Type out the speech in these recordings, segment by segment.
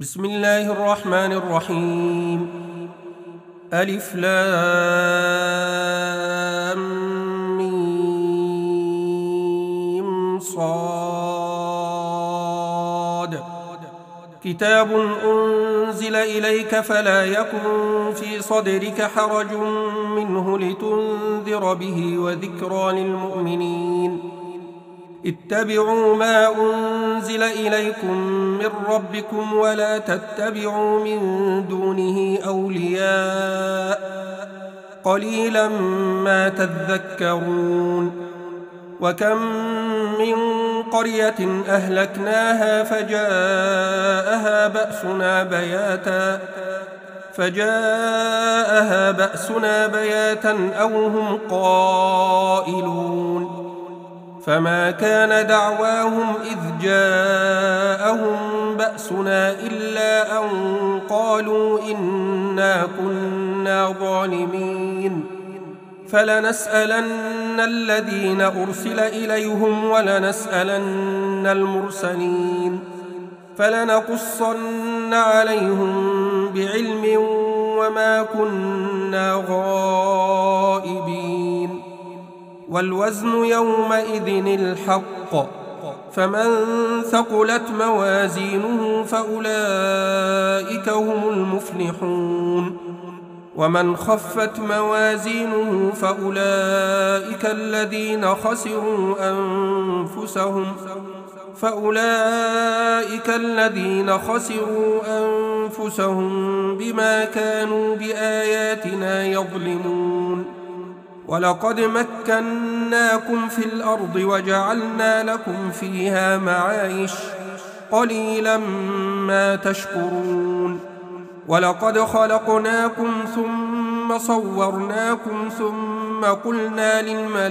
بسم الله الرحمن الرحيم. ألف لام ميم صاد. كتاب أنزل إليك فلا يكن في صدرك حرج منه لتنذر به وذكرى للمؤمنين. اتبعوا ما أنزل إليكم من ربكم ولا تتبعوا من دونه أولياء قليلا ما تذكرون. وكم من قرية أهلكناها فجاءها بأسنا بياتا أو هم قائلون. فما كان دعواهم إذ جاءهم بأسنا إلا أن قالوا إنا كنا ظالمين. فلنسألن الذين أرسل إليهم ولنسألن المرسلين. فلنقصن عليهم بعلم وما كنا غائبين. والوزن يومئذ الحق. فمن ثقلت موازينه فأولئك هم المفلحون. ومن خفت موازينه فأولئك الذين خسروا أنفسهم بما كانوا بآياتنا يظلمون. ولقد مكناكم في الأرض وجعلنا لكم فيها معايش قليلا ما تشكرون. ولقد خلقناكم ثم صورناكم ثم قلنا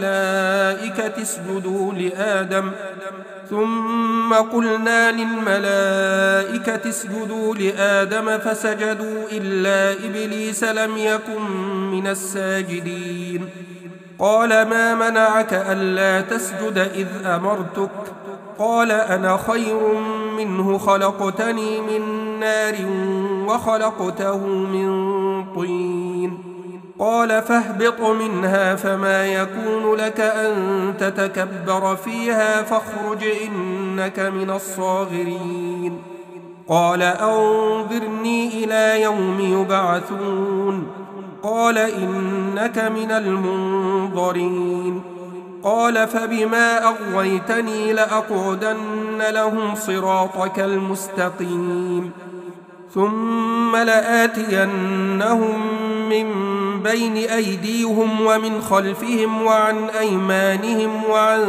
للملائكة اسجدوا لآدم فسجدوا إلا إبليس لم يكن من الساجدين. قال ما منعك ألا تسجد إذ أمرتك؟ قال أنا خير منه خلقتني من نار وخلقته من طين. قال فاهبط منها فما يكون لك أن تتكبر فيها فاخرج إنك من الصاغرين. قال أنظرني إلى يوم يبعثون. قال إنك من المنظرين. قال فبما أغويتني لأقعدن لهم صراطك المستقيم ثم لآتينهم من بين أيديهم ومن خلفهم وعن أيمانهم وعن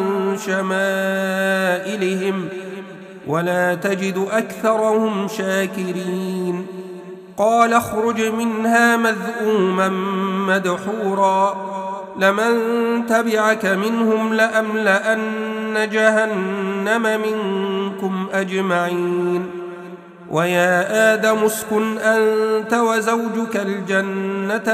شمائلهم ولا تجد أكثرهم شاكرين. قال اخرج منها مذءوما مدحورا لمن تبعك منهم لأملأن جهنم منكم أجمعين. ويا آدم اسكن أنت وزوجك الجنة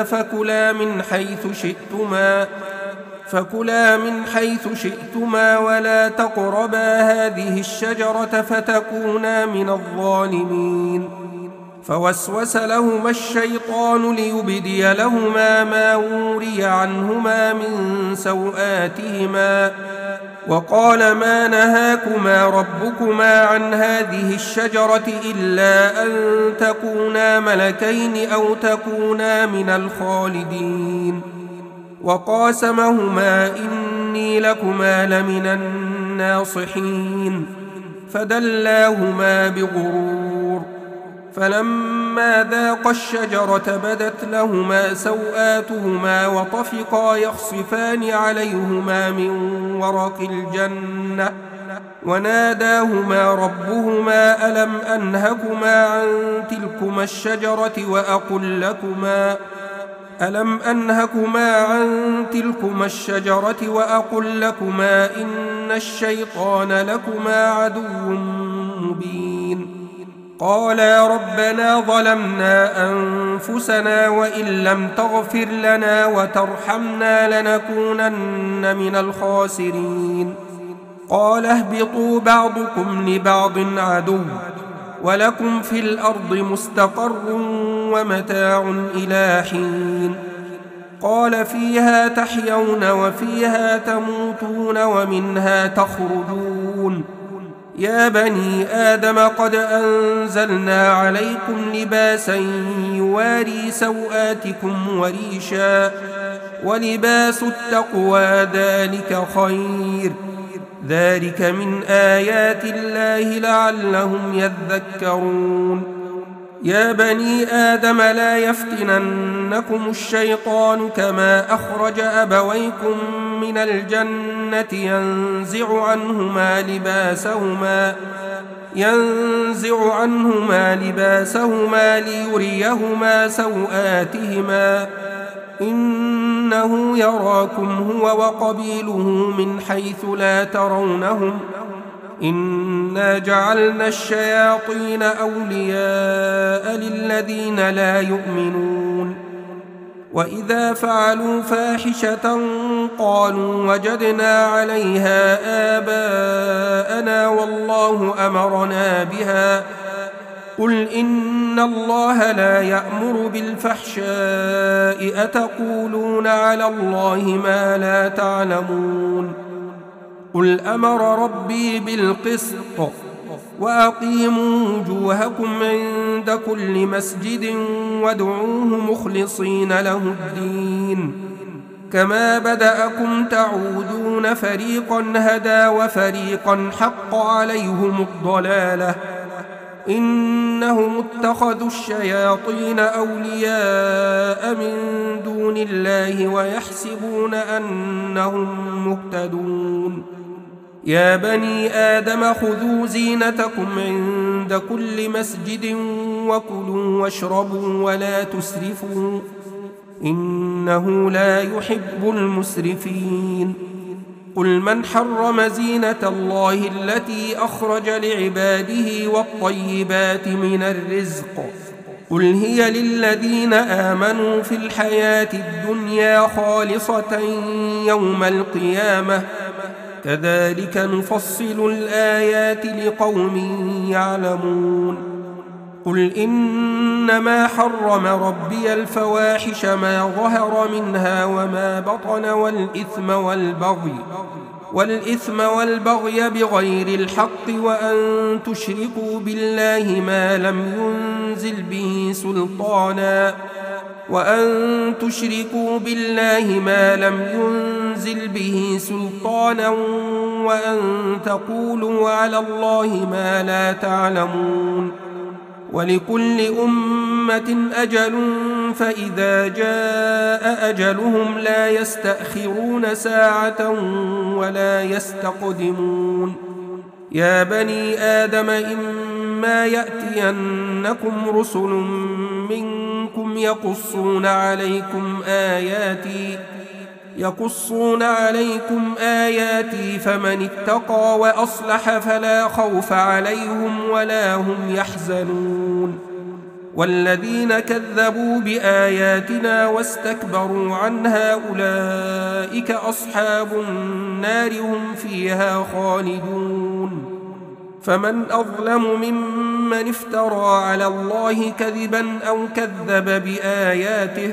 فكلا من حيث شئتما ولا تقربا هذه الشجرة فتكونا من الظالمين. فوسوس لهما الشيطان ليبدي لهما ما وري عنهما من سوآتهما وقال ما نهاكما ربكما عن هذه الشجرة إلا أن تكونا ملكين أو تكونا من الخالدين. وقاسمهما إني لكما لمن الناصحين فدلاهما بغرور. فلما ذاقا الشجرة بدت لهما سوآتهما وطفقا يخصفان عليهما من ورق الجنة وناداهما ربهما ألم أنهكما عن تلكما الشجرة وأقل لكما إن الشيطان لكما عدو مبين. قالا ربنا ظلمنا أنفسنا وإن لم تغفر لنا وترحمنا لنكونن من الخاسرين. قال اهبطوا بعضكم لبعض عدو ولكم في الأرض مستقر ومتاع إلى حين. قال فيها تحيون وفيها تموتون ومنها تخرجون. يا بني آدم قد أنزلنا عليكم لباسا يواري سوآتكم وريشا ولباس التقوى ذلك خير. ذلك من آيات الله لعلهم يذكرون. يا بني آدم لا يفتننكم الشيطان كما أخرج أبويكم من الجنة ينزع عنهما لباسهما ليريهما سوآتهما إنه يراكم هو وقبيله من حيث لا ترونهم إنا جعلنا الشياطين أولياء للذين لا يؤمنون. وإذا فعلوا فاحشة قالوا وجدنا عليها آباءنا والله أمرنا بها قل إن الله لا يأمر بالفحشاء أتقولون على الله ما لا تعلمون. قل أمر ربي بالقسط وأقيموا وجوهكم عند كل مسجد وادعوه مخلصين له الدين كما بدأكم تعودون فريقا هدى وفريقا حق عليهم الضلالة إنهم اتخذوا الشياطين أولياء من دون الله ويحسبون أنهم مهتدون. يا بني آدم خذوا زينتكم عند كل مسجد وكلوا واشربوا ولا تسرفوا إنه لا يحب المسرفين. قل من حرم زينة الله التي أخرج لعباده والطيبات من الرزق قل هي للذين آمنوا في الحياة الدنيا خالصة يوم القيامة كذلك نفصل الآيات لقوم يعلمون. قل إنما حرم ربي الفواحش ما ظهر منها وما بطن والإثم والبغي بغير الحق وأن تشركوا بالله ما لم ينزل به سلطانا وأن تقولوا على الله ما لا تعلمون. ولكل أمة أجل فإذا جاء أجلهم لا يستأخرون ساعة ولا يستقدمون. يا بني آدم إما يأتينكم رسل منكم يقصون عليكم آياتي فمن اتقى وأصلح فلا خوف عليهم ولا هم يحزنون. والذين كذبوا بآياتنا واستكبروا عنها أولئك أصحاب النار هم فيها خالدون. فمن أظلم ممن افترى على الله كذبا أو كذب بآياته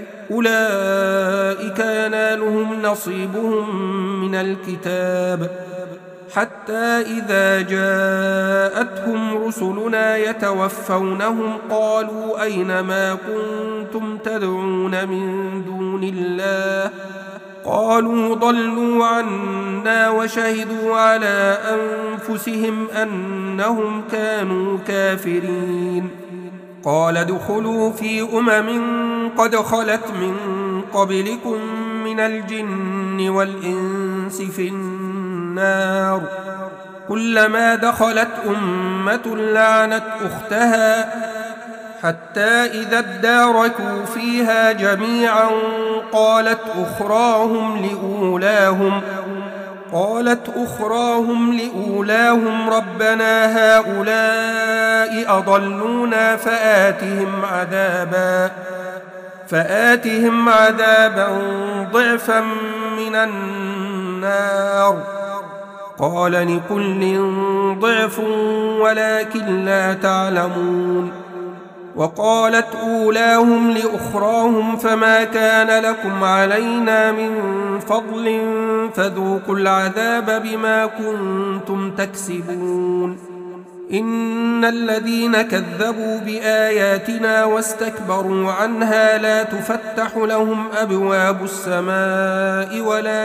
أولئك ينالهم نصيبهم من الكتاب حتى إذا جاءتهم رسلنا يتوفونهم قالوا أين ما كنتم تدعون من دون الله قالوا ضلوا عنا وشهدوا على أنفسهم أنهم كانوا كافرين. قال ادخلوا في قد خلت من قبلكم من الجن والإنس في النار كلما دخلت أمة لعنت أختها حتى إذا اداركوا فيها جميعا قالت أخراهم لأولاهم ربنا هؤلاء أضلونا فآتهم عذابا ضعفا من النار قال لكل ضعف ولكن لا تعلمون. وقالت أولاهم لأخراهم فما كان لكم علينا من فضل فذوقوا العذاب بما كنتم تكسبون. إن الذين كذبوا بآياتنا واستكبروا عنها لا تفتح لهم أبواب السماء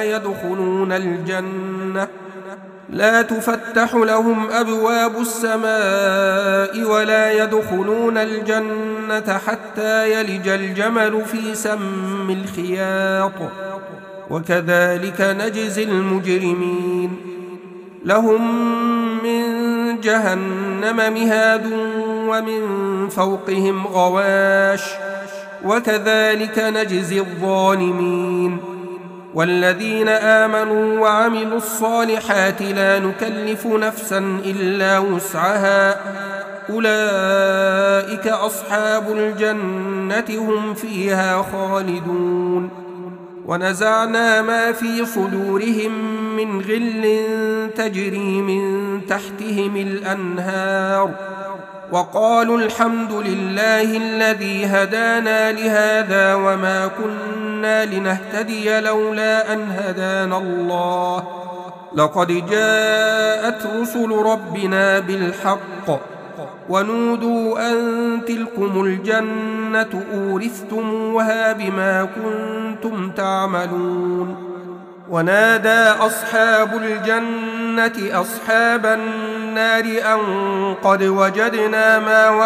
ولا يدخلون الجنة حتى يلج الجمل في سم الخياط وكذلك نجزي المجرمين. لهم من جهنم مهاد ومن فوقهم غواش وكذلك نجزي الظالمين. والذين آمنوا وعملوا الصالحات لا نكلف نفسا إلا وسعها أولئك أصحاب الجنة هم فيها خالدون. ونزعنا ما في صدورهم من غل تجري من تحتهم الأنهار وقالوا الحمد لله الذي هدانا لهذا وما كنا لنهتدي لولا أن هدانا الله لقد جاءت رسل ربنا بالحق ونودوا أن تلكم الجنة أورثتموها بما كنتم تعملون. ونادى أصحاب الجنة أصحاب النار أن قد وجدنا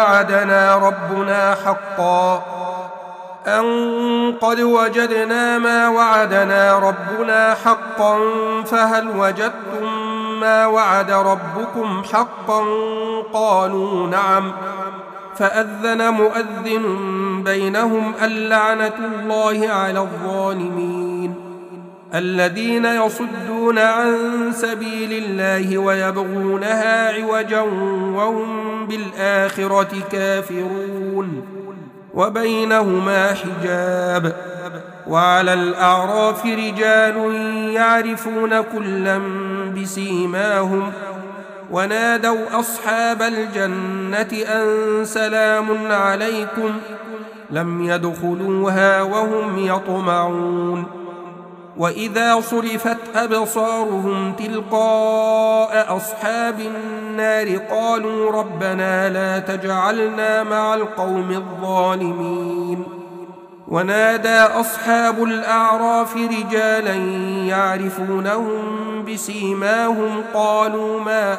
ما وعدنا ربنا حقا فهل وجدتم ما وعد ربكم حقا؟ قالوا نعم. فأذن مؤذن بينهم اللعنة الله على الظالمين الذين يصدون عن سبيل الله ويبغونها عوجا وهم بالآخرة كافرون وبينهما حجاب. وعلى الأعراف رجال يعرفون كلا بسيماهم ونادوا أصحاب الجنة أن سلام عليكم لم يدخلوها وهم يطمعون. وإذا صرفت أبصارهم تلقاء أصحاب النار قالوا ربنا لا تجعلنا مع القوم الظالمين. ونادى أصحاب الأعراف رجالا يعرفونهم بسيماهم قالوا ما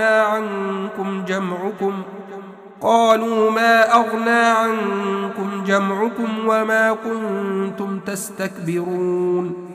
أغنى عنكم جمعكم وما كنتم تستكبرون.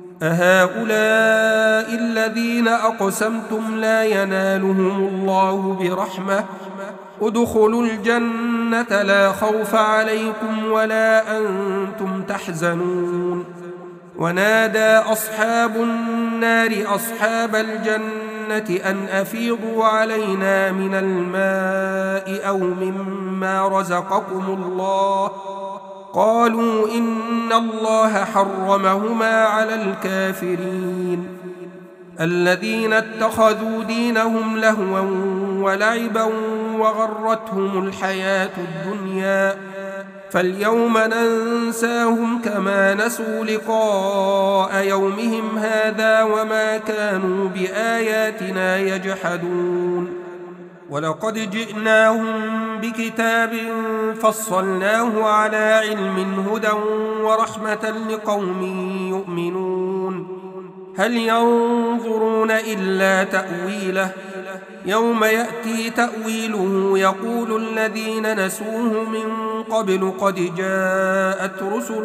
أهؤلاء الذين أقسمتم لا ينالهم الله برحمة ادخلوا الجنة لا خوف عليكم ولا أنتم تحزنون. ونادى أصحاب النار أصحاب الجنة أن أفيضوا علينا من الماء أو مما رزقكم الله قالوا إن الله حرمهما على الكافرين. الذين اتخذوا دينهم لهوا ولعبا وغرتهم الحياة الدنيا فاليوم ننساهم كما نسوا لقاء يومهم هذا وما كانوا بآياتنا يجحدون. ولقد جئناهم بكتاب فصلناه على علم هدى ورحمة لقوم يؤمنون. هل ينظرون إلا تأويله يوم يأتي تأويله يقول الذين نسوه من قبل قد جاءت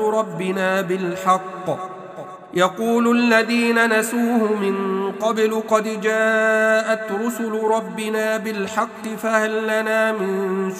رسل ربنا بالحق فهل لنا من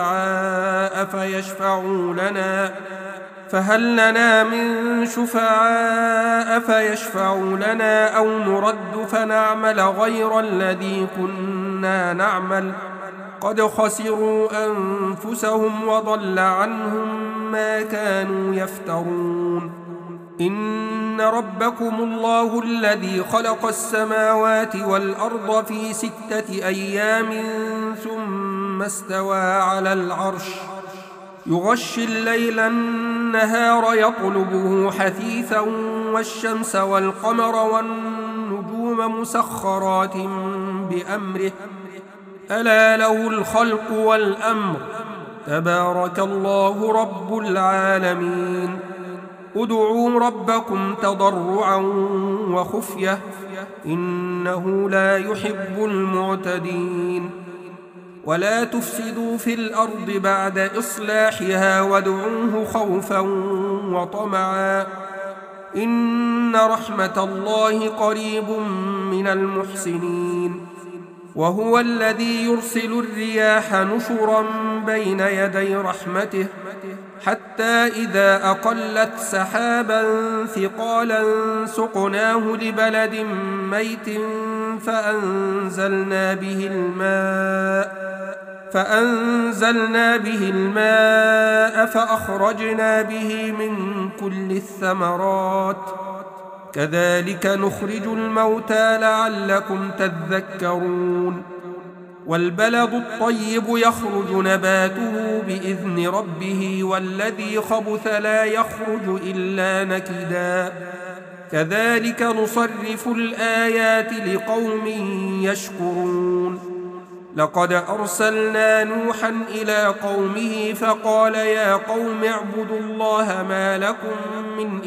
شفعاء فيشفعوا لنا أو نرد فنعمل غير الذي كنا نعمل قد خسروا أنفسهم وضل عنهم ما كانوا يفترون. إن ربكم الله الذي خلق السماوات والأرض في 6 أيام ثم استوى على العرش يغشي الليل النهار يطلبه حثيثا والشمس والقمر والنجوم مسخرات بأمره ألا له الخلق والأمر تبارك الله رب العالمين ادعوا ربكم تضرعا وخفية إنه لا يحب المعتدين ولا تفسدوا في الأرض بعد إصلاحها وادعوه خوفا وطمعا إن رحمة الله قريب من المحسنين وهو الذي يرسل الرياح نشرا بين يدي رحمته حتى إذا أقلت سحابا ثقالا سقناه لبلد ميت فأنزلنا به الماء فأخرجنا به من كل الثمرات كذلك نخرج الموتى لعلكم تذكرون والبلد الطيب يخرج نباته بإذن ربه والذي خبث لا يخرج إلا نكدا كذلك نصرف الآيات لقوم يشكرون لقد أرسلنا نوحا إلى قومه فقال يا قوم اعبدوا الله ما لكم من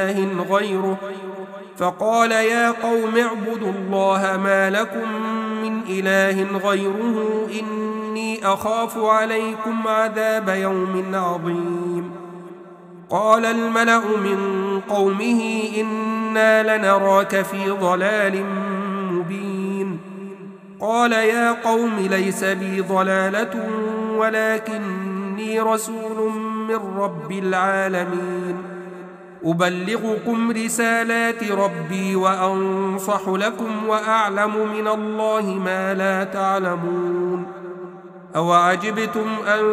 إله غيره إني أخاف عليكم عذاب يوم عظيم قال الملأ من قومه إنا لنراك في ضلال مبين قال يا قوم ليس بي ضلالة ولكني رسول من رب العالمين أبلغكم رسالات ربي وأنصح لكم وأعلم من الله ما لا تعلمون أوعجبتم أن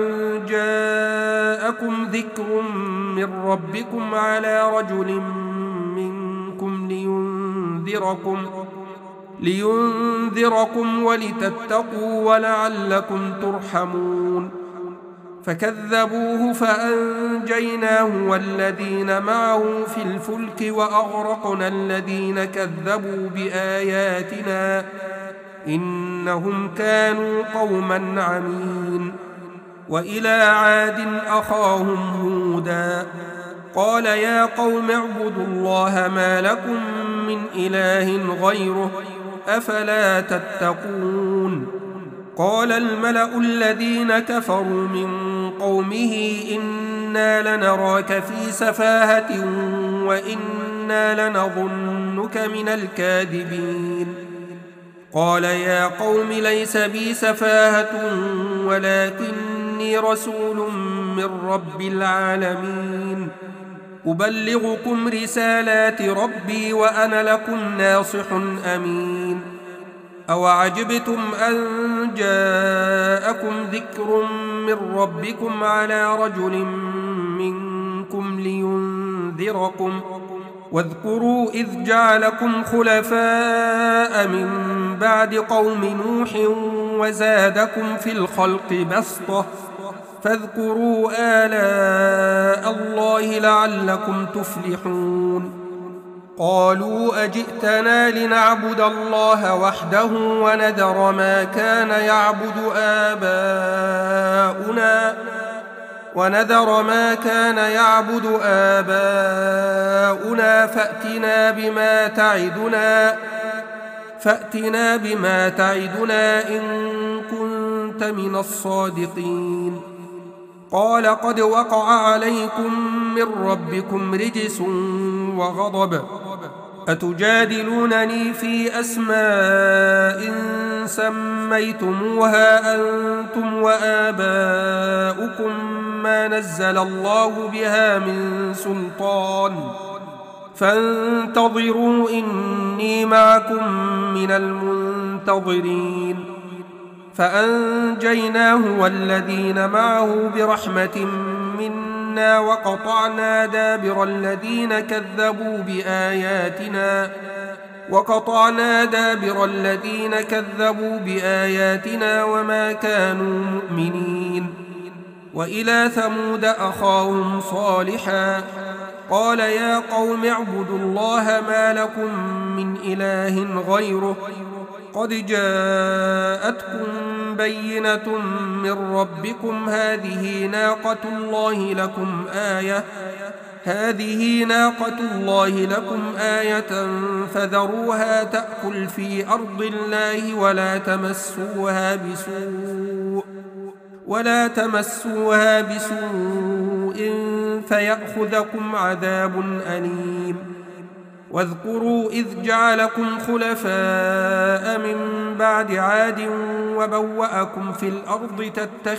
جاءكم ذكر من ربكم على رجل منكم لينذركم ولتتقوا ولعلكم ترحمون فكذبوه فأنجيناه والذين معه في الفلك وأغرقنا الذين كذبوا بآياتنا إنهم كانوا قوما عمين وإلى عاد أخاهم هودا قال يا قوم اعبدوا الله ما لكم من إله غيره أفلا تتقون قال الملأ الذين كفروا من قومه إنا لنراك في سفاهة وإنا لنظنك من الكاذبين قال يا قوم ليس بي سفاهة ولكني رسول من رب العالمين أبلغكم رسالات ربي وأنا لكم ناصح أمين أوعجبتم أن جاءكم ذكر من ربكم على رجل منكم لينذركم واذكروا إذ جعلكم خلفاء من بعد قوم نوح وزادكم في الخلق بسطة فاذكروا آلاء الله لعلكم تفلحون قالوا أجئتنا لنعبد الله وحده ونذر ما كان يعبد آباؤنا فأتنا بما تعدنا إن كنت من الصادقين قال قد وقع عليكم من ربكم رجس وغضب أتجادلونني في أسماء سميتموها أنتم وآباؤكم ما نزل الله بها من سلطان فانتظروا إني معكم من المنتظرين فأنجيناه والذين معه برحمة منا إنا وقطعنا دابر الذين كذبوا بآياتنا وما كانوا مؤمنين. وإلى ثمود أخاهم صالحا قال يا قوم اعبدوا الله ما لكم من إله غيره قد جاءتكم بينة من ربكم هذه ناقة الله لكم آية فذروها تأكل في أرض الله ولا تمسوها بسوء فيأخذكم عذاب أليم. واذكروا إذ جعلكم خلفاء من بعد عاد وبوأكم في الأرض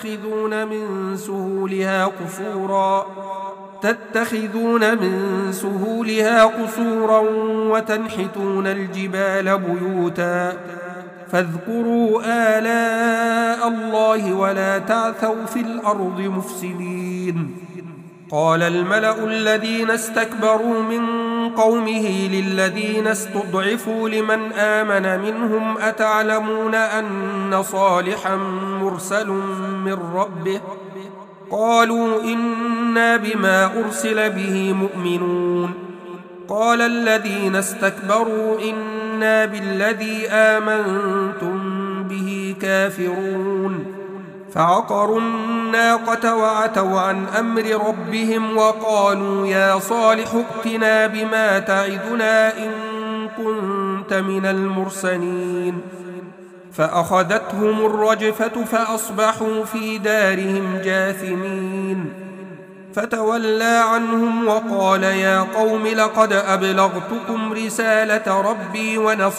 تتخذون من سهولها قصورا وتنحتون الجبال بيوتا فاذكروا آلاء الله ولا تعثوا في الأرض مفسدين. قال الملأ الذين استكبروا من قومه للذين استضعفوا لمن آمن منهم أتعلمون أن صالحا مرسل من ربه قالوا إنا بما أرسل به مؤمنون. قال الذين استكبروا إنا بالذي آمنتم به كافرون. فعقروا الناقة وعتوا عن أمر ربهم وقالوا يا صالح ائتنا بما تعدنا إن كنت من المرسلين. فأخذتهم الرجفة فأصبحوا في دارهم جاثمين. فتولى عنهم وقال يا قوم لقد أبلغتكم رسالة ربي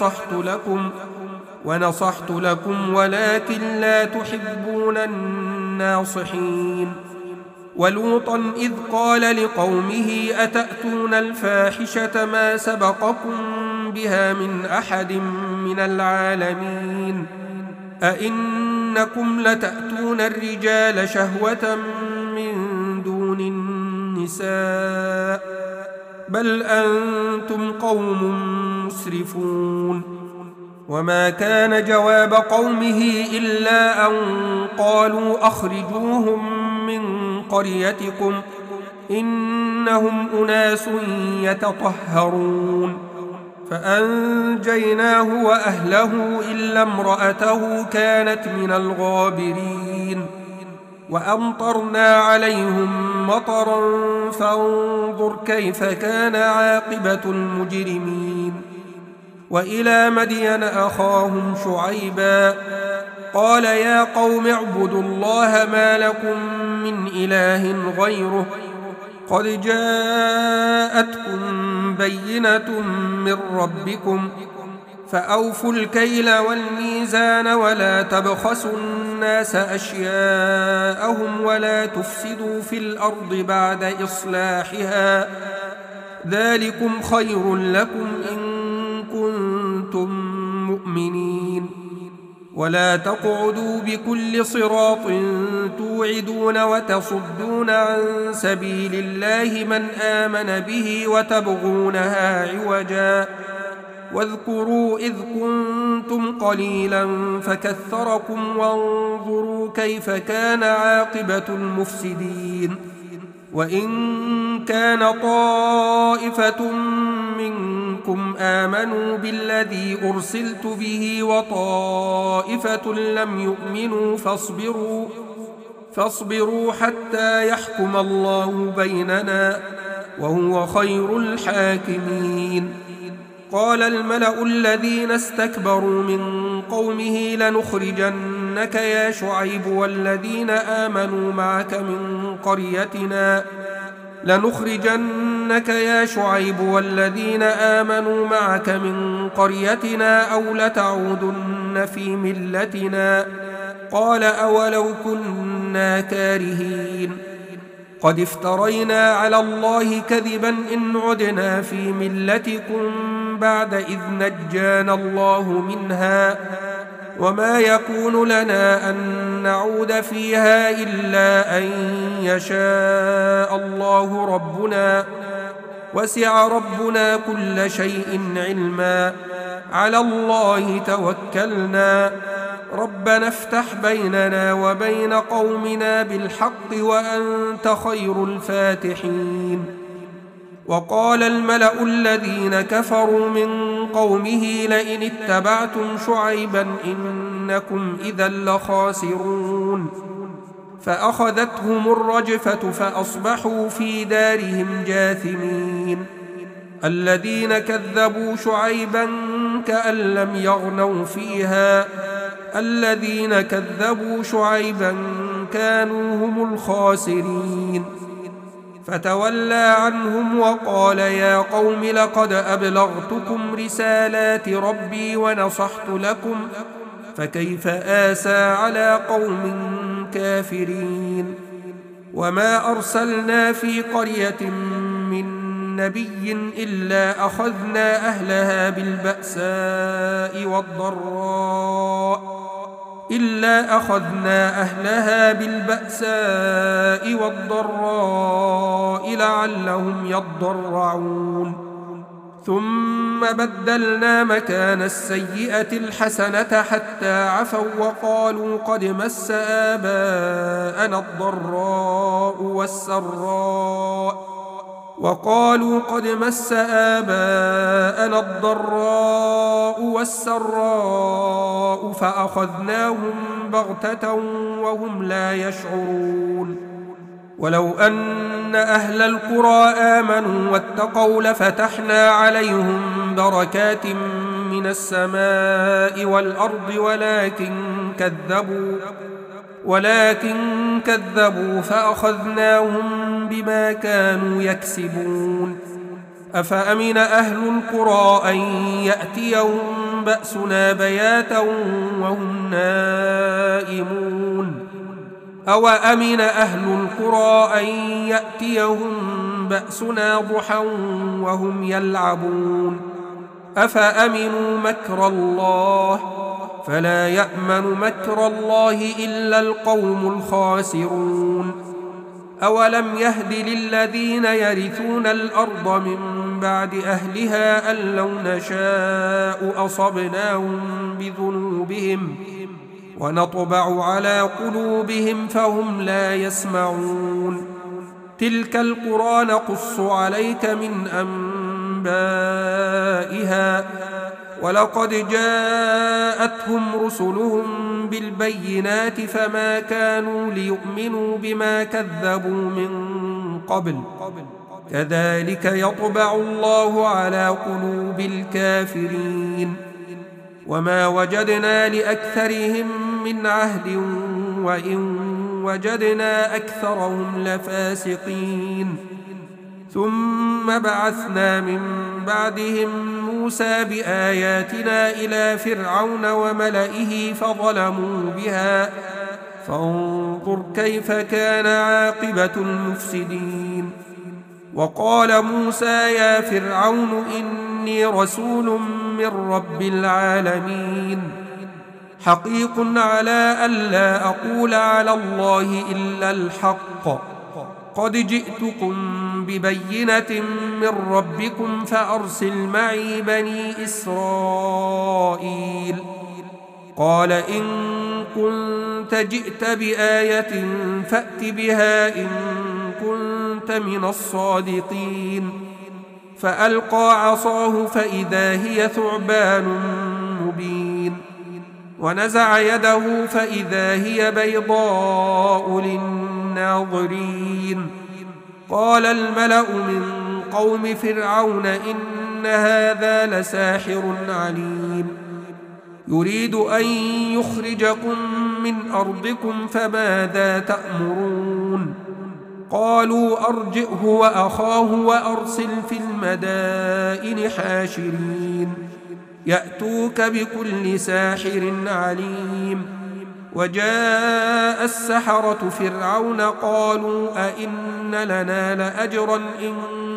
ونصحت لكم ولكن لا تحبون الناصحين. ولوطا إذ قال لقومه أتأتون الفاحشة ما سبقكم بها من أحد من العالمين أئنكم لتأتون الرجال شهوة من دون النساء بل أنتم قوم مسرفون. وما كان جواب قومه إلا أن قالوا أخرجوهم من قريتكم إنهم أناس يتطهرون. فأنجيناه وأهله إلا امرأته كانت من الغابرين. وأمطرنا عليهم مطرا فانظر كيف كان عاقبة المجرمين. وإلى مدين أخاهم شعيبا قال يا قوم اعبدوا الله ما لكم من إله غيره قد جاءتكم بينة من ربكم فأوفوا الكيل والميزان ولا تبخسوا الناس أشياءهم ولا تفسدوا في الأرض بعد إصلاحها ذلكم خير لكم إن كنتم مؤمنين. ولا تقعدوا بكل صراط توعدون وتصدون عن سبيل الله من آمن به وتبغونها عوجا واذكروا إذ كنتم قليلا فكثركم وانظروا كيف كان عاقبة المفسدين. وإن كان طائفة منكم آمنوا بالذي أرسلت به وطائفة لم يؤمنوا فاصبروا حتى يحكم الله بيننا وهو خير الحاكمين. قال الملأ الذين استكبروا من قومه لنخرجنك يا شعيب والذين آمنوا معك من قريتنا أو لتعودن في ملتنا قال أولو كنا كارهين. قد افترينا على الله كذبا إن عدنا في ملتكم بعد إذ نجانا الله منها وما يكون لنا أن نعود فيها إلا أن يشاء الله ربنا، وسع ربنا كل شيء علما، على الله توكلنا، ربنا افتح بيننا وبين قومنا بالحق وأنت خير الفاتحين. وقال الملأ الذين كفروا من قومه لئن اتبعتم شعيبا إنكم إذا لخاسرون، فأخذتهم الرجفة فأصبحوا في دارهم جاثمين. الذين كذبوا شعيبا كأن لم يغنوا فيها، الذين كذبوا شعيبا كانوا هم الخاسرين. فتولى عنهم وقال يا قوم لقد أبلغتكم رسالات ربي ونصحت لكم، فكيف آسى على قوم كافرين. وما أرسلنا في قرية من نبي إلا أخذنا أهلها بالبأساء والضراء لعلهم يضرعون. ثم بدلنا مكان السيئة الحسنة حتى عفوا وقالوا قد مس آباءنا الضراء والسراء فأخذناهم بغتة وهم لا يشعرون. ولو أن أهل القرى آمنوا واتقوا لفتحنا عليهم بركات من السماء والأرض ولكن كذبوا فأخذناهم بما كانوا يكسبون. أفأمن أهل القرى أن يأتيهم بأسنا بياتا وهم نائمون، أوأمن أهل القرى أن يأتيهم بأسنا ضحى وهم يلعبون. أفأمنوا مكر الله فلا يأمن مكر الله إلا القوم الخاسرون. أولم يهد للذين يرثون الأرض من بعد أهلها أن لو نشاء أصبناهم بذنوبهم ونطبع على قلوبهم فهم لا يسمعون. تلك القرى نقص عليك من أنبائها، ولقد جاءتهم رسلهم بالبينات فما كانوا ليؤمنوا بما كذبوا من قبل، كذلك يطبع الله على قلوب الكافرين. وما وجدنا لأكثرهم من عهد وإن وجدنا أكثرهم لفاسقين. ثم بعثنا من بعدهم موسى بآياتنا إلى فرعون وملئه فظلموا بها، فانظر كيف كان عاقبة المفسدين. وقال موسى يا فرعون إني رسول من رب العالمين، حقيق على ألا أقول على الله إلا الحق، قد جئتكم ببينة من ربكم فأرسل معي بني إسرائيل. قال إن كنت جئت بآية فأت بها إن كنت من الصادقين. فألقى عصاه فإذا هي ثعبان مبين، ونزع يده فإذا هي بيضاء للناظرين. قال الملأ من قوم فرعون إن هذا لساحر عليم، يريد أن يخرجكم من أرضكم فماذا تأمرون؟ قالوا أرجئه وأخاه وأرسل في المدائن حاشرين يأتوك بكل ساحر عليم. وجاء السحرة فرعون قالوا أئن لنا لأجرا إن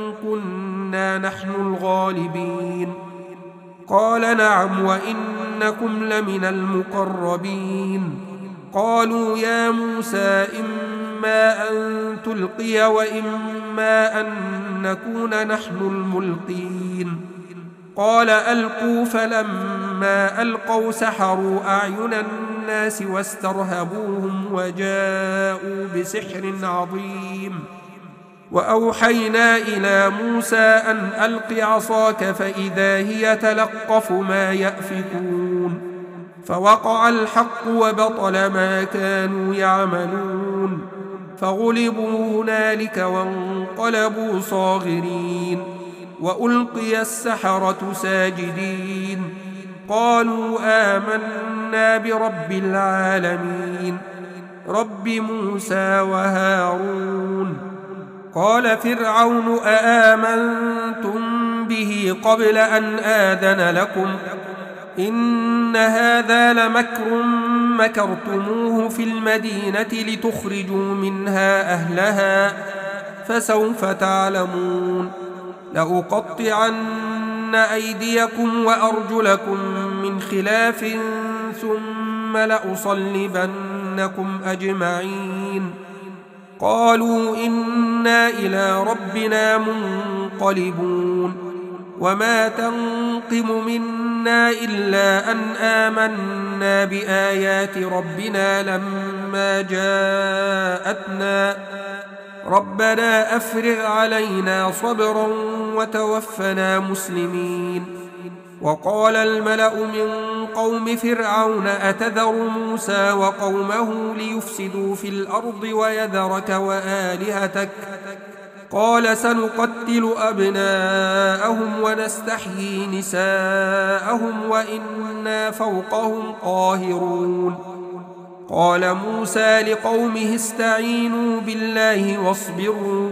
كنا نحن الغالبين. قال نعم وإنكم لمن المقربين. قالوا يا موسى إما أن تلقي وإما أن نكون نحن الملقين قال ألقوا فلما ألقوا سحروا أعين الناس واسترهبوهم وجاءوا بسحر عظيم وأوحينا إلى موسى أن ألق عصاك فإذا هي تلقف ما يأفكون فوقع الحق وبطل ما كانوا يعملون فغلبوا هنالك وانقلبوا صاغرين وألقي السحرة ساجدين قالوا آمنا برب العالمين رب موسى وهارون قال فرعون أآمنتم به قبل أن آذن لكم إن هذا لمكر مكرتموه في المدينة لتخرجوا منها أهلها فسوف تعلمون لأقطعن أيديكم وأرجلكم من خلاف ثم لأصلبنكم أجمعين قالوا إنا إلى ربنا منقلبون وما تنقم منا إلا أن آمنا بآيات ربنا لما جاءتنا ربنا أفرغ علينا صبرا وتوفنا مسلمين وقال الملأ من قوم فرعون أتذر موسى وقومه ليفسدوا في الأرض ويذرك وآلهتك قال سنقتل أبناءهم ونستحيي نساءهم وإنا فوقهم قاهرون قال موسى لقومه استعينوا بالله واصبروا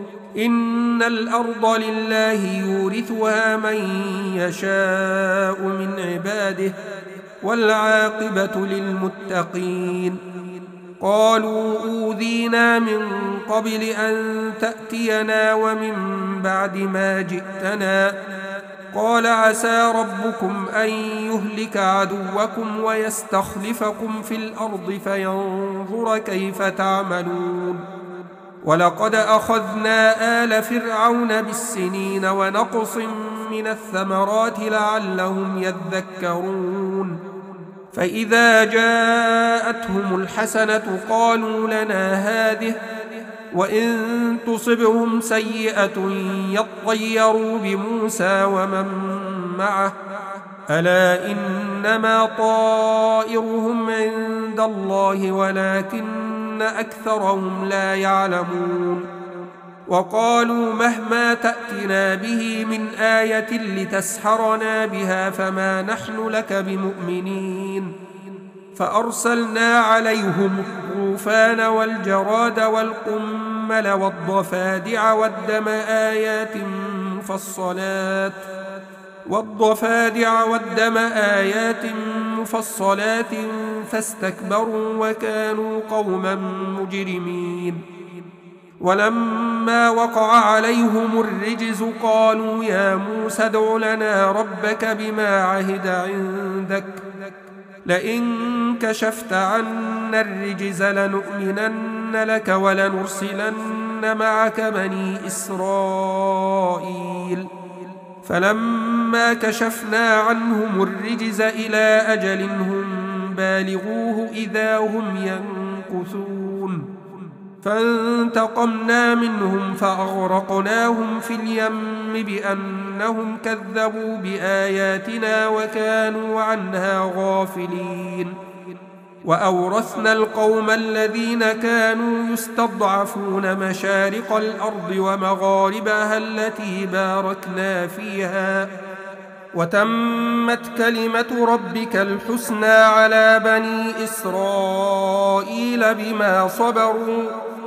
إن الأرض لله يورثها من يشاء من عباده والعاقبة للمتقين قالوا أوذينا من قبل أن تأتينا ومن بعد ما جئتنا قال عسى ربكم أن يهلك عدوكم ويستخلفكم في الأرض فينظر كيف تعملون ولقد أخذنا آل فرعون بالسنين ونقص من الثمرات لعلهم يذكرون فإذا جاءتهم الحسنة قالوا لنا هذه وإن تصبهم سيئة يطيروا بموسى ومن معه ألا إنما طائرهم عند الله ولكن أكثرهم لا يعلمون وقالوا مهما تأتنا به من آية لتسحرنا بها فما نحن لك بمؤمنين فأرسلنا عليهم الطوفان والجراد والقمل والضفادع والدم آيات مفصلات فاستكبروا وكانوا قوما مجرمين ولما وقع عليهم الرجز قالوا يا موسى ادع لنا ربك بما عهد عندك لئن كشفت عنا الرجز لنؤمنن لك ولنرسلن معك بني إسرائيل فلما كشفنا عنهم الرجز إلى أجل هم بالغوه إذا هم ينكثون فانتقمنا منهم فأغرقناهم في اليم بأنهم كذبوا بآياتنا وكانوا عنها غافلين وأورثنا القوم الذين كانوا يستضعفون مشارق الأرض ومغاربها التي باركنا فيها وتمت كلمة ربك الحسنى على بني إسرائيل بما صبروا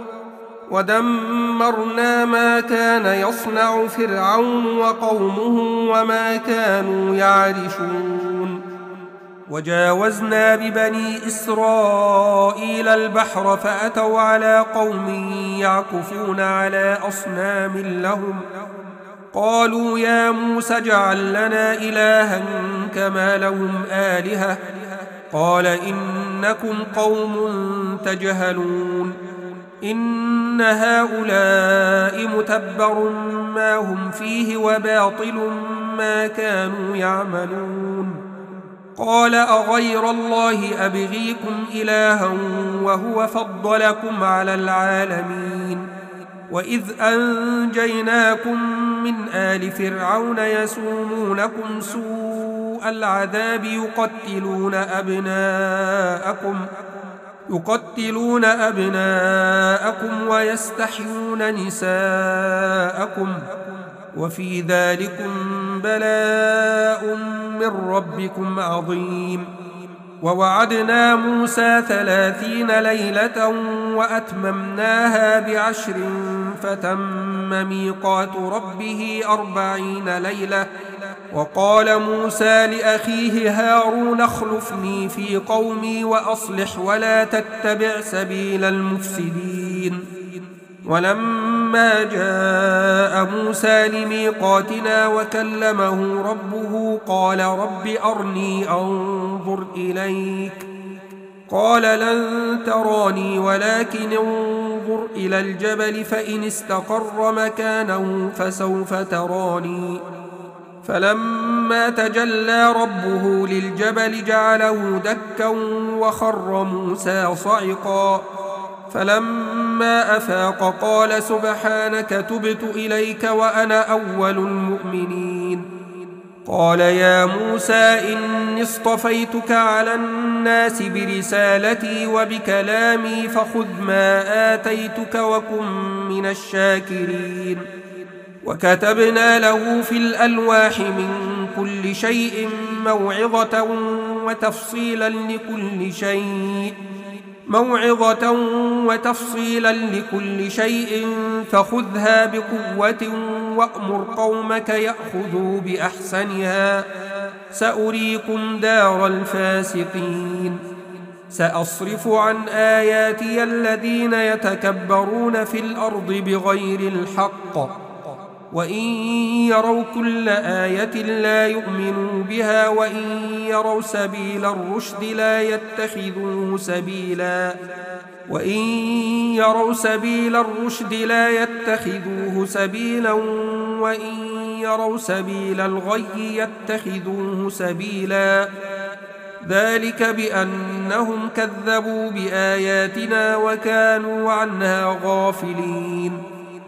ودمرنا ما كان يصنع فرعون وقومه وما كانوا يعرشون وجاوزنا ببني إسرائيل البحر فأتوا على قوم يعكفون على أصنام لهم قالوا يا موسى اجعل لنا إلها كما لهم آلهة قال إنكم قوم تجهلون إن هؤلاء متبر ما هم فيه وباطل ما كانوا يعملون قال أغير الله أبغيكم إلها وهو فضلكم على العالمين وإذ أنجيناكم من آل فرعون يسومونكم سوء العذاب يقتلون أبناءكم ويستحيون نساءكم وفي ذلكم بلاء من ربكم عظيم ووعدنا موسى 30 ليلة وأتممناها ب10 فتم ميقات ربه 40 ليلة وقال موسى لأخيه هارون اخلفني في قومي وأصلح ولا تتبع سبيل المفسدين ولما جاء موسى لميقاتنا وكلمه ربه قال رب أرني أنظر إليك قال لن تراني ولكن انظر إلى الجبل فإن استقر مكانه فسوف تراني فلما تجلى ربه للجبل جعله دكا وخر موسى صعقا فلما أفاق قال سبحانك تبت إليك وأنا أول المؤمنين قال يا موسى إني اصطفيتك على الناس برسالتي وبكلامي فخذ ما آتيتك وكن من الشاكرين وكتبنا له في الألواح من كل شيء موعظة وتفصيلا لكل شيء فخذها بقوة وأمر قومك يأخذوا بأحسنها سأريكم دار الفاسقين سأصرف عن آياتي الذين يتكبرون في الأرض بغير الحق وإن يروا كل آية لا يؤمنوا بها وإن يروا سبيل الرشد لا يتخذوه سبيلا وإن يروا سبيل الغي يتخذوه سبيلا ذلك بأنهم كذبوا بآياتنا وكانوا عنها غافلين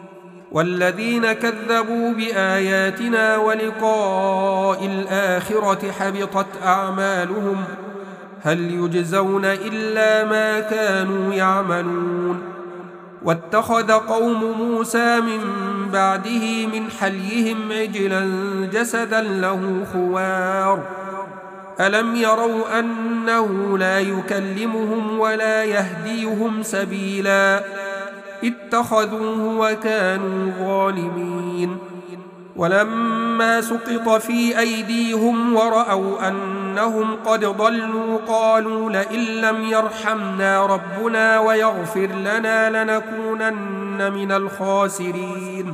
والذين كذبوا بآياتنا ولقاء الآخرة حبطت أعمالهم هل يجزون إلا ما كانوا يعملون واتخذ قوم موسى من بعده من حليهم عجلا جسدا له خوار ألم يروا أنه لا يكلمهم ولا يهديهم سبيلا اتخذوه وكانوا ظالمين ولما سقط في أيديهم ورأوا أنهم قد ضلوا قالوا لئن لم يرحمنا ربنا ويغفر لنا لنكونن من الخاسرين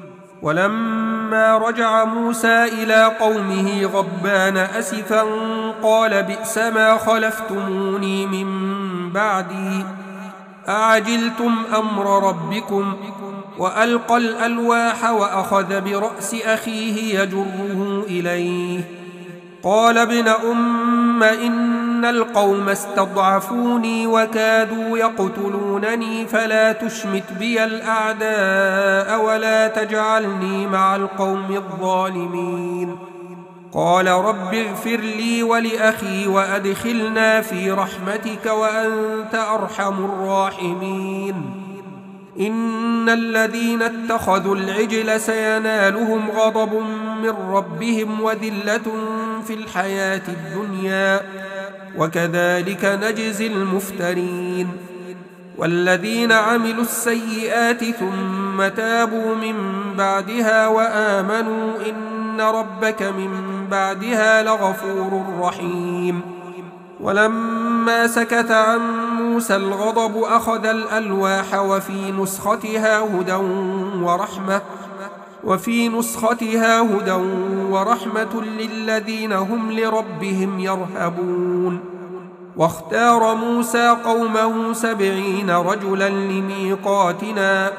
ولما رجع موسى إلى قومه غضبان أسفا قال بئس ما خلفتموني من بعدي أعجلتم أمر ربكم وألقى الألواح وأخذ برأس أخيه يجره إليه قال ابن أم إن القوم استضعفوني وكادوا يقتلونني فلا تشمت بي الأعداء ولا تجعلني مع القوم الظالمين قال رب اغفر لي ولأخي وأدخلنا في رحمتك وأنت أرحم الراحمين إن الذين اتخذوا العجل سينالهم غضب من ربهم وذلة في الحياة الدنيا وكذلك نجزي المفترين والذين عملوا السيئات ثم تابوا من بعدها وآمنوا إن ربك من بعدها لغفور رحيم ولما سكت عن موسى الغضب أخذ الألواح وفي نسختها هدى ورحمة للذين هم لربهم يرهبون واختار موسى قومه 70 رجلا لميقاتنا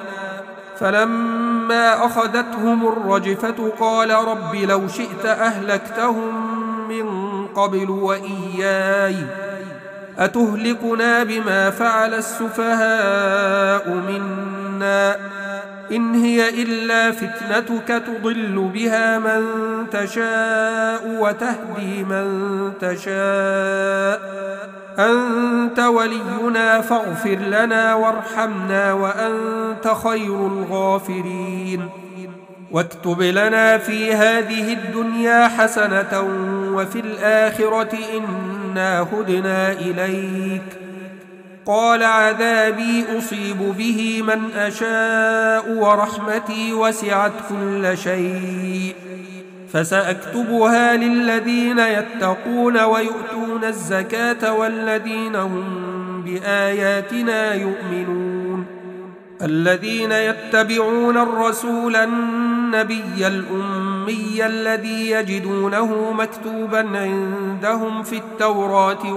فلما أخذتهم الرجفة قال رب لو شئت أهلكتهم من قبل وإياي أتهلكنا بما فعل السفهاء منا إن هي إلا فتنتك تضل بها من تشاء وتهدي من تشاء أنت ولينا فاغفر لنا وارحمنا وأنت خير الغافرين واكتب لنا في هذه الدنيا حسنة وفي الآخرة إنا هدنا إليك قال عذابي أصيب به من أشاء ورحمتي وسعت كل شيء فسأكتبها للذين يتقون ويؤتون الزكاة والذين هم بآياتنا يؤمنون الذين يتبعون الرسول النبي الأمي الذي يجدونه مكتوبا عندهم في التوراة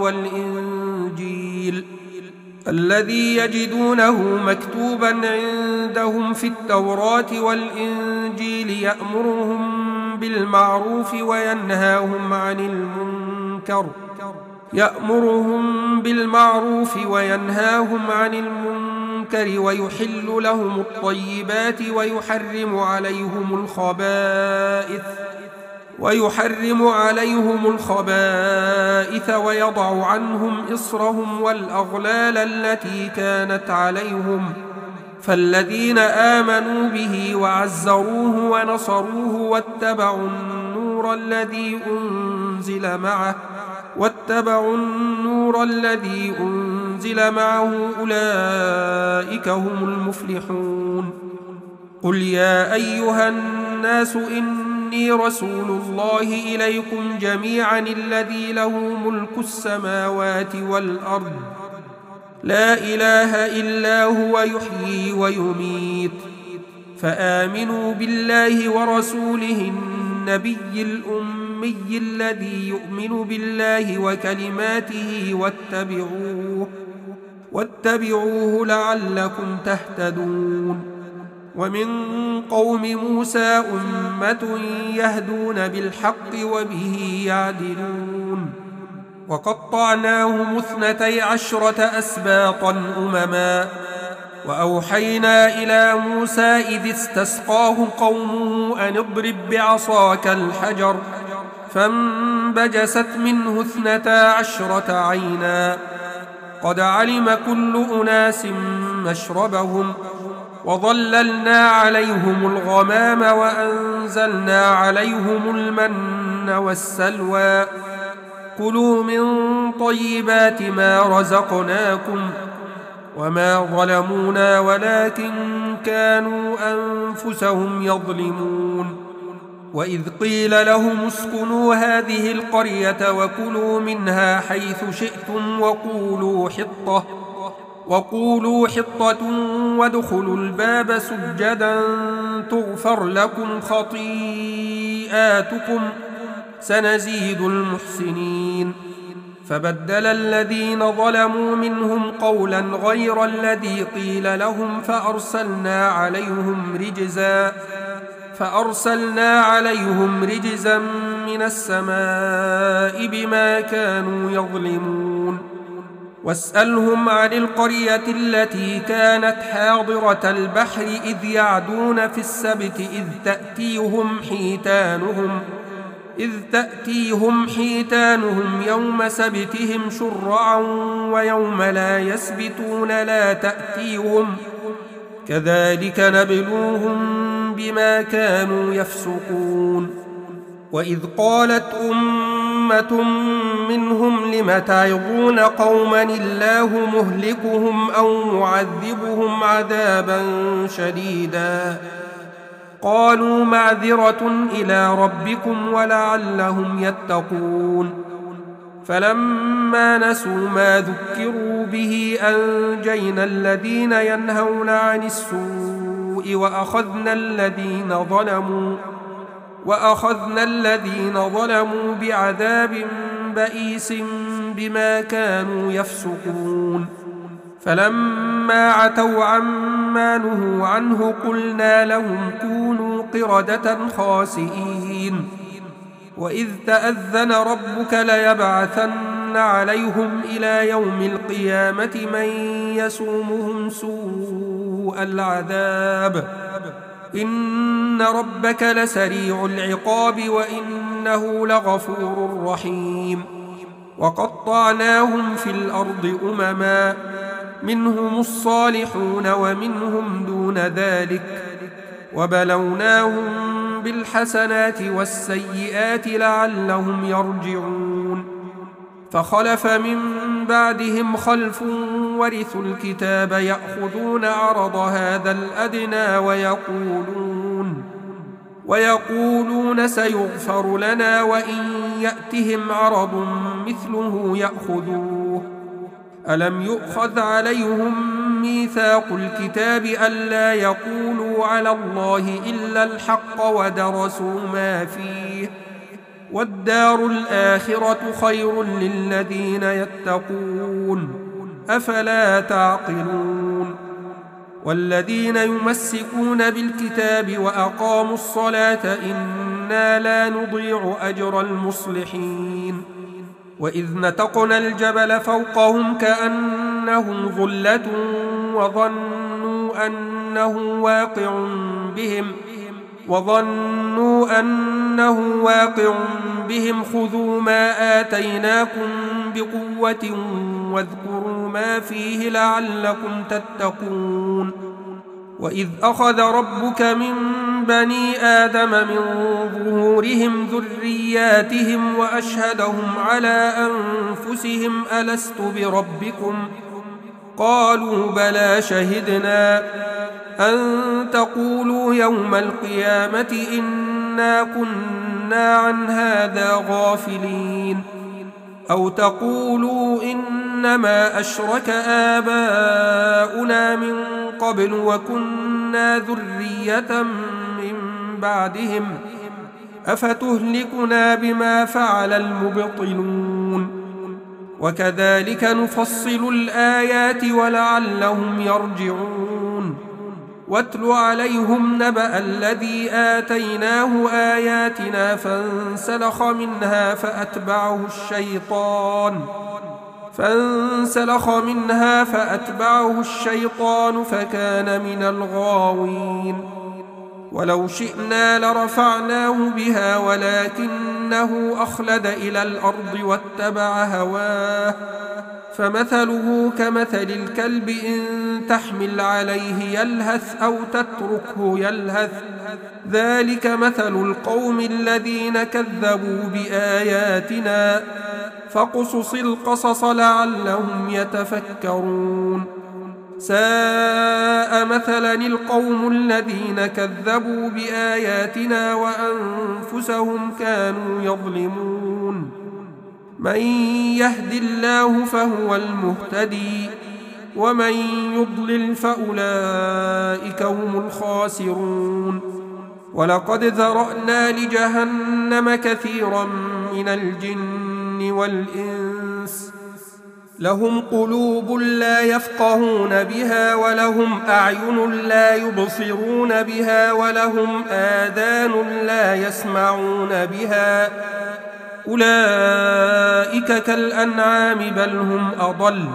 والإنجيل يأمرهم بالمعروف وينهاهم عن المنكر ويحل لهم الطيبات ويحرم عليهم الخبائث ويضع عنهم إصرهم والأغلال التي كانت عليهم فالذين آمنوا به وعزروه ونصروه واتبعوا النور الذي أنزل معه أولئك هم المفلحون قل يا أيها الناس إني رسول الله إليكم جميعا الذي له ملك السماوات والأرض لا إله إلا هو يحيي ويميت فآمنوا بالله ورسوله النبي الأمي الذي يؤمن بالله وكلماته واتبعوه لعلكم تهتدون ومن قوم موسى أمة يهدون بالحق وبه يعدلون وقطعناهم 12 أسباطا أمما وأوحينا إلى موسى إذ استسقاه قومه أن اضرب بعصاك الحجر فانبجست منه 12 عينا قد علم كل أناس مشربهم وظللنا عليهم الغمام وأنزلنا عليهم المن والسلوى كلوا من طيبات ما رزقناكم وما ظلمونا ولكن كانوا أنفسهم يظلمون وإذ قيل لهم اسكنوا هذه القرية وكلوا منها حيث شئتم وقولوا حطة وادخلوا الباب سجدا تغفر لكم خطيئاتكم سنزيد المحسنين فبدل الذين ظلموا منهم قولا غير الذي قيل لهم فأرسلنا عليهم رجزا من السماء بما كانوا يظلمون واسألهم عن القرية التي كانت حاضرة البحر إذ يعدون في السبت إذ تأتيهم حيتانهم يوم سبتهم شرعا ويوم لا يسبتون لا تأتيهم كذلك نبلوهم بما كانوا يفسقون وإذ قالت أمة منهم لم تعظون قوما الله مهلكهم أو معذبهم عذابا شديدا قالوا معذرة إلى ربكم ولعلهم يتقون فلما نسوا ما ذكروا به أنجينا الذين ينهون عن السوء وأخذنا الذين ظلموا بعذاب بئيس بما كانوا يفسقون فلما عتوا عما نهوا عنه قلنا لهم كونوا قردة خاسئين وإذ تأذن ربك ليبعثن عليهم إلى يوم القيامة من يسومهم سوء العذاب إن ربك لسريع العقاب وإنه لغفور رحيم وقطعناهم في الأرض أمما منهم الصالحون ومنهم دون ذلك وبلوناهم بالحسنات والسيئات لعلهم يرجعون فخلف من بعدهم خلف ورثوا الكتاب يأخذون عرض هذا الأدنى ويقولون سيغفر لنا وإن يأتهم عرض مثله يأخذوه ألم يؤخذ عليهم ميثاق الكتاب ألا يقولوا على الله إلا الحق ودرسوا ما فيه والدار الآخرة خير للذين يتقون أفلا تعقلون والذين يمسكون بالكتاب وأقاموا الصلاة إنا لا نضيع أجر المصلحين وإذ نتقنا الجبل فوقهم كأنه ظلة وظنوا أنه واقع بهم خذوا ما آتيناكم بقوة واذكروا ما فيه لعلكم تتقون وإذ أخذ ربك من بني آدم من ظهورهم ذرياتهم وأشهدهم على أنفسهم ألست بربكم قالوا بلى شهدنا أن تقولوا يوم القيامة إنا كنا عن هذا غافلين أو تقولوا إنما أشرك آباؤنا من قبل وكنا ذرية من بعدهم أفتهلكنا بما فعل المبطلون وكذلك نفصل الآيات ولعلهم يرجعون واتل عليهم نبأ الذي آتيناه آياتنا فانسلخ منها فأتبعه الشيطان فكان من الغاوين ولو شئنا لرفعناه بها ولكنه أخلد إلى الأرض واتبع هواه فمثله كمثل الكلب إن تحمل عليه يلهث أو تتركه يلهث ذلك مثل القوم الذين كذبوا بآياتنا فاقصص القصص لعلهم يتفكرون ساء مثلا القوم الذين كذبوا بآياتنا وأنفسهم كانوا يظلمون من يهد الله فهو المهتدي ومن يضلل فأولئك هم الخاسرون ولقد ذرأنا لجهنم كثيرا من الجن والإنس لهم قلوب لا يفقهون بها ولهم أعين لا يبصرون بها ولهم آذان لا يسمعون بها أولئك كالأنعام بل هم أضل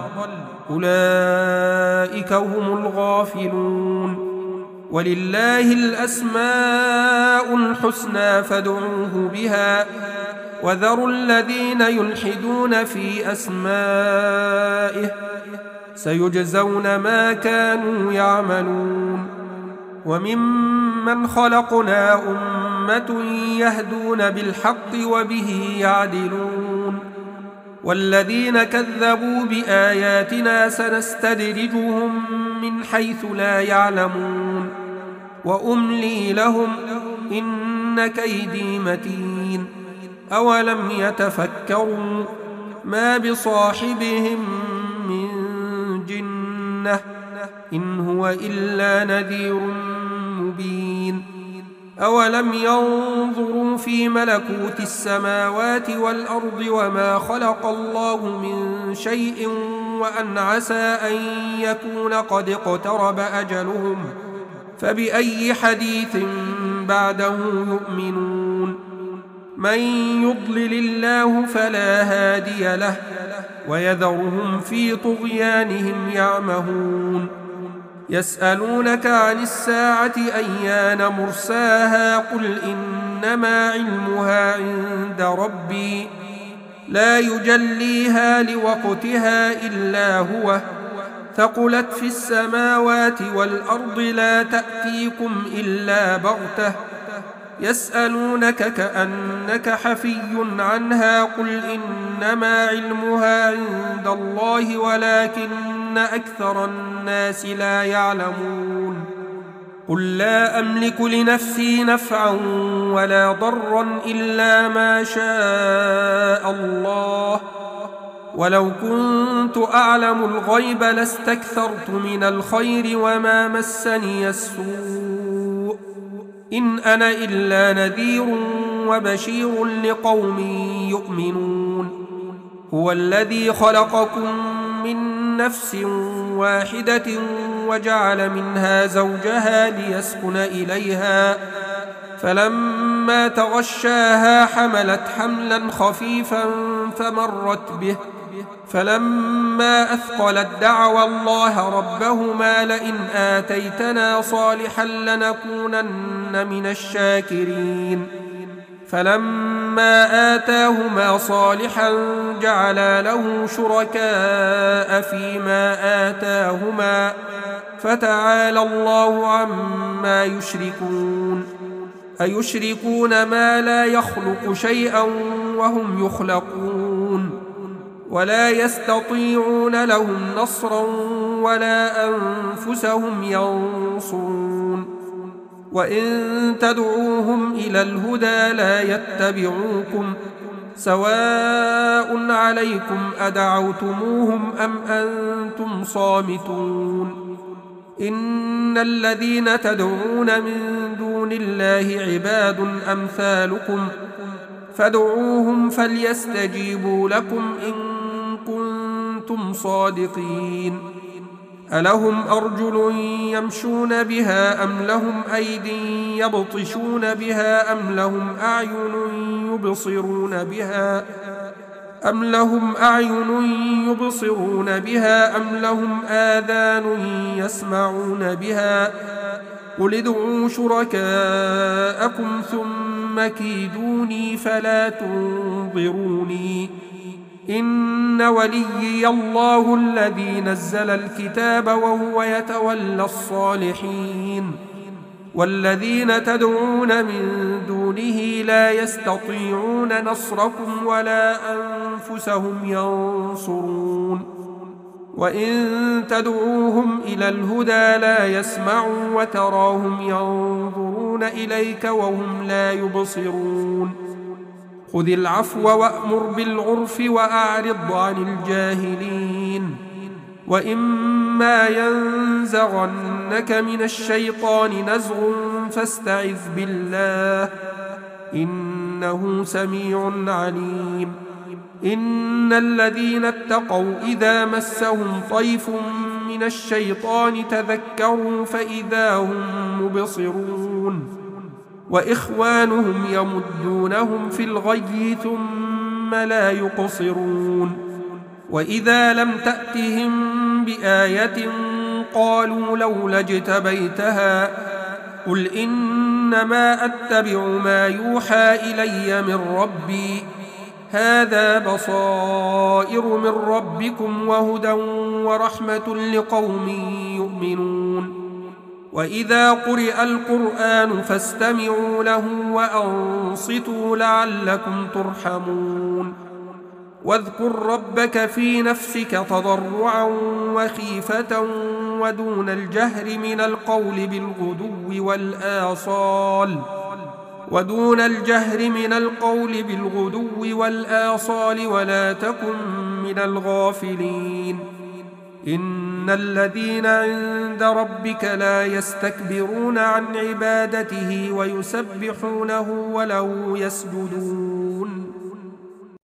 أولئك هم الغافلون ولله الأسماء الحسنى فادعوه بها وذروا الذين يلحدون في أسمائه سيجزون ما كانوا يعملون وممن خلقنا أمة يهدون بالحق وبه يعدلون والذين كذبوا بآياتنا سنستدرجهم من حيث لا يعلمون وأملي لهم إن كيدي متين أولم يتفكروا ما بصاحبهم من جنة إن هو إلا نذير مبين أولم ينظروا في ملكوت السماوات والأرض وما خلق الله من شيء وأن عسى أن يكون قد اقترب أجلهم فبأي حديث بعده يؤمنون من يضلل الله فلا هادي له ويذرهم في طغيانهم يعمهون يسألونك عن الساعة أيان مرساها قل إنما علمها عند ربي لا يجليها لوقتها إلا هو ثقلت في السماوات والأرض لا تأتيكم إلا بغتة يسألونك كأنك حفي عنها قل إنما علمها عند الله ولكن أكثر الناس لا يعلمون قل لا أملك لنفسي نفعا ولا ضرا إلا ما شاء الله ولو كنت أعلم الغيب لاستكثرت من الخير وما مسني السوء إن أنا إلا نذير وبشير لقوم يؤمنون هو الذي خلقكم من نفس واحدة وجعل منها زوجها ليسكن إليها فلما تغشاها حملت حملا خفيفا فمرت به فلما أثقلت دعوى الله ربهما لئن آتيتنا صالحا لنكونن من الشاكرين فلما آتاهما صالحا جعلا له شركاء فيما آتاهما فتعالى الله عما يشركون أيشركون ما لا يخلق شيئا وهم يخلقون ولا يستطيعون لهم نصرا ولا أنفسهم ينصرون وإن تدعوهم إلى الهدى لا يتبعوكم سواء عليكم أدعوتموهم أم أنتم صامتون إن الذين تدعون من دون الله عباد أمثالكم فادعوهم فليستجيبوا لكم إن كنتم صادقين ألهم أرجل يمشون بها أم لهم أيد يبطشون بها أم لهم أعين يبصرون بها أم لهم آذان يسمعون بها قل ادعوا شركاءكم ثم كيدوني فلا تنظروني إن وليي الله الذي نزل الكتاب وهو يتولى الصالحين والذين تدعون من دونه لا يستطيعون نصركم ولا أنفسهم ينصرون وإن تدعوهم إلى الهدى لا يسمعوا وتراهم ينظرون إليك وهم لا يبصرون خذ العفو وأمر بالعرف وأعرض عن الجاهلين وإما ينزغنك من الشيطان نزغ فاستعذ بالله إنه سميع عليم إن الذين اتقوا إذا مسهم طيف من الشيطان تذكروا فإذا هم مبصرون وإخوانهم يمدونهم في الغي ثم لا يقصرون وإذا لم تأتهم بآية قالوا لولا اجتبيتها قل إنما أتبع ما يوحى إلي من ربي هذا بصائر من ربكم وهدى ورحمة لقوم يؤمنون وإذا قرئ القرآن فاستمعوا له وأنصتوا لعلكم ترحمون واذكر ربك في نفسك تضرعا وخيفة ودون الجهر من القول بالغدو والآصال ولا تكن من الغافلين إن الذين عند ربك لا يستكبرون عن عبادته ويسبحونه وله يسجدون